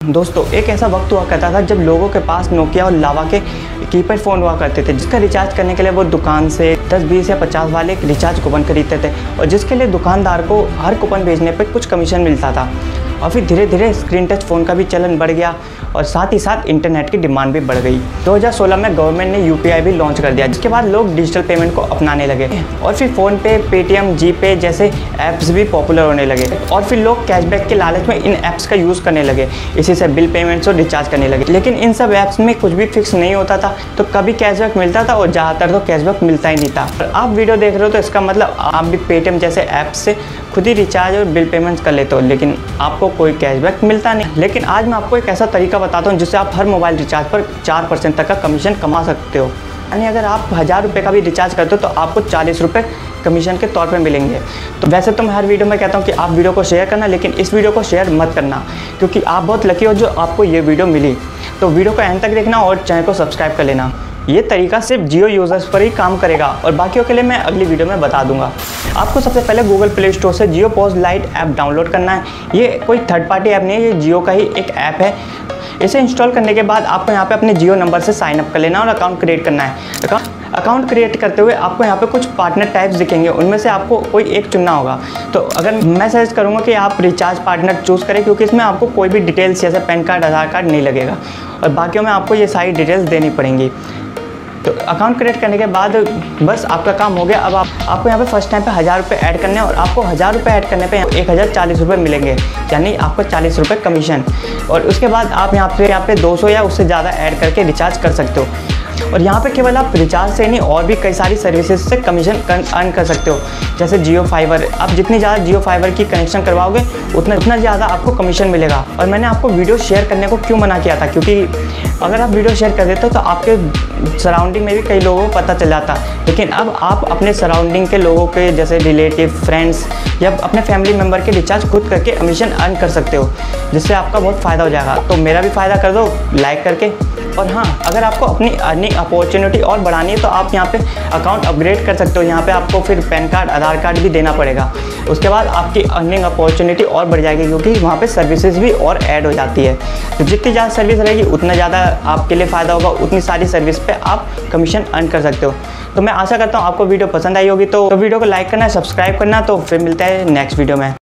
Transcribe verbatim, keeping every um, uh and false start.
दोस्तों एक ऐसा वक्त हुआ करता था जब लोगों के पास नोकिया और लावा के कीपैड फ़ोन हुआ करते थे, जिसका रिचार्ज करने के लिए वो दुकान से दस बीस या पचास वाले रिचार्ज कूपन खरीदते थे और जिसके लिए दुकानदार को हर कूपन भेजने पर कुछ कमीशन मिलता था। और फिर धीरे धीरे स्क्रीन टच फ़ोन का भी चलन बढ़ गया और साथ ही साथ इंटरनेट की डिमांड भी बढ़ गई। दो हज़ार सोलह में गवर्नमेंट ने यूपीआई भी लॉन्च कर दिया, जिसके बाद लोग डिजिटल पेमेंट को अपनाने लगे और फिर फ़ोन पे, पेटीएम, जीपे जैसे ऐप्स भी पॉपुलर होने लगे और फिर लोग कैशबैक के लालच में इन ऐप्स का यूज़ करने लगे, इसी से बिल पेमेंट्स और रिचार्ज करने लगे। लेकिन इन सब ऐप्स में कुछ भी फिक्स नहीं होता था, तो कभी कैशबैक मिलता था और ज़्यादातर तो कैशबैक मिलता ही नहीं था। आप वीडियो देख रहे हो तो इसका मतलब आप भी पेटीएम जैसे ऐप्स से खुद ही रिचार्ज और बिल पेमेंट्स कर लेते हो, लेकिन आपको कोई कैशबैक मिलता नहीं। लेकिन आज मैं आपको एक ऐसा तरीका बताता हूँ जिससे आप हर मोबाइल रिचार्ज पर चार परसेंट तक का कमीशन कमा सकते हो। यानी अगर आप हज़ार रुपये का भी रिचार्ज करते हो तो आपको चालीस रुपये कमीशन के तौर पे मिलेंगे। तो वैसे तो मैं हर वीडियो में कहता हूँ कि आप वीडियो को शेयर करना, लेकिन इस वीडियो को शेयर मत करना क्योंकि आप बहुत लकी हो जो आपको ये वीडियो मिली। तो वीडियो को एंड तक देखना और चैनल को सब्सक्राइब कर लेना। ये तरीका सिर्फ जियो यूज़र्स पर ही काम करेगा और बाकियों के लिए मैं अगली वीडियो में बता दूंगा। आपको सबसे पहले गूगल प्ले स्टोर से Jio POS lite app download करना है। ये कोई थर्ड पार्टी ऐप नहीं है, ये जियो का ही एक ऐप है। इसे इंस्टॉल करने के बाद आपको यहाँ पे अपने जियो नंबर से साइन अप कर लेना और अकाउंट क्रिएट करना है। अकाउंट क्रिएट करते हुए आपको यहाँ पे कुछ पार्टनर टाइप्स दिखेंगे, उनमें से आपको कोई एक चुनना होगा। तो अगर मैं सजेस्ट करूँगा कि आप रिचार्ज पार्टनर चूज़ करें क्योंकि इसमें आपको कोई भी डिटेल्स जैसे पैन कार्ड, आधार कार्ड नहीं लगेगा और बाकियों में आपको ये सारी डिटेल्स देनी पड़ेंगी। तो अकाउंट क्रिएट करने के बाद बस आपका काम हो गया। अब आप आपको यहाँ पे फर्स्ट टाइम पे हज़ार रुपये ऐड करने हैं और आपको हज़ार रुपये ऐड करने पे एक हज़ार चालीस रुपये मिलेंगे, यानी आपको चालीस रुपये कमीशन। और उसके बाद आप यहाँ पे यहाँ पे दो सौ या उससे ज़्यादा ऐड करके रिचार्ज कर सकते हो। और यहाँ पे केवल आप रिचार्ज से नहीं और भी कई सारी सर्विसेज से कमीशन अर्न कर सकते हो, जैसे जियो फाइबर। आप जितनी ज़्यादा जियो फाइबर की कनेक्शन करवाओगे उतना उतना ज़्यादा आपको कमीशन मिलेगा। और मैंने आपको वीडियो शेयर करने को क्यों मना किया था, क्योंकि अगर आप वीडियो शेयर कर देते हो तो आपके सराउंडिंग में भी कई लोगों को पता चल जाता। लेकिन अब आप अपने सराउंडिंग के लोगों के जैसे रिलेटिव, फ्रेंड्स या अपने फैमिली मेम्बर के रिचार्ज खुद करके कमीशन अर्न कर सकते हो, जिससे आपका बहुत फ़ायदा हो जाएगा। तो मेरा भी फ़ायदा कर दो लाइक करके। और हाँ, अगर आपको अपनी अर्निंग अपॉर्चुनिटी और बढ़ानी है तो आप यहाँ पे अकाउंट अपग्रेड कर सकते हो। यहाँ पे आपको फिर पैन कार्ड, आधार कार्ड भी देना पड़ेगा। उसके बाद आपकी अर्निंग अपॉर्चुनिटी और बढ़ जाएगी क्योंकि वहाँ पे सर्विसेज भी और ऐड हो जाती है। तो जितनी ज़्यादा सर्विस रहेगी उतना ज़्यादा आपके लिए फ़ायदा होगा, उतनी सारी सर्विस पे आप कमीशन अर्न कर सकते हो। तो मैं आशा करता हूँ आपको वीडियो पसंद आई होगी। तो वीडियो को लाइक करना, सब्सक्राइब करना। तो फिर मिलते हैं नेक्स्ट वीडियो में।